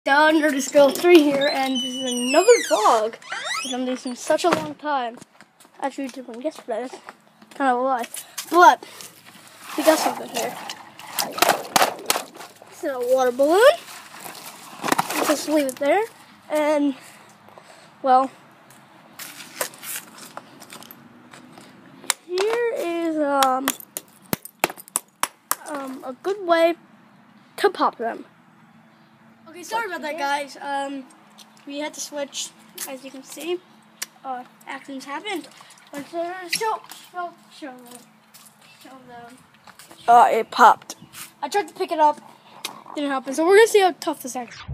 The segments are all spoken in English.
Nerdist Girl 3 here, and this is another vlog that I'm doing in such a long time. Actually, we did one yesterday. That's kind of a lie. But we got something here. This is a water balloon. We'll just leave it there. And, well, here is a good way to pop them. Okay, sorry about that, guys. We had to switch, as you can see. Accidents happened. But show them. It popped. I tried to pick it up. Didn't happen. So we're gonna see how tough this actually.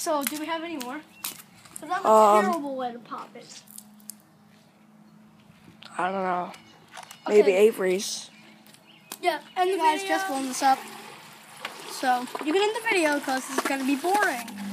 So, do we have any more? Because that's a terrible way to pop it. I don't know. Maybe Okay. Avery's. Yeah, and the guys just blown this up. So, you can end the video because this is going to be boring.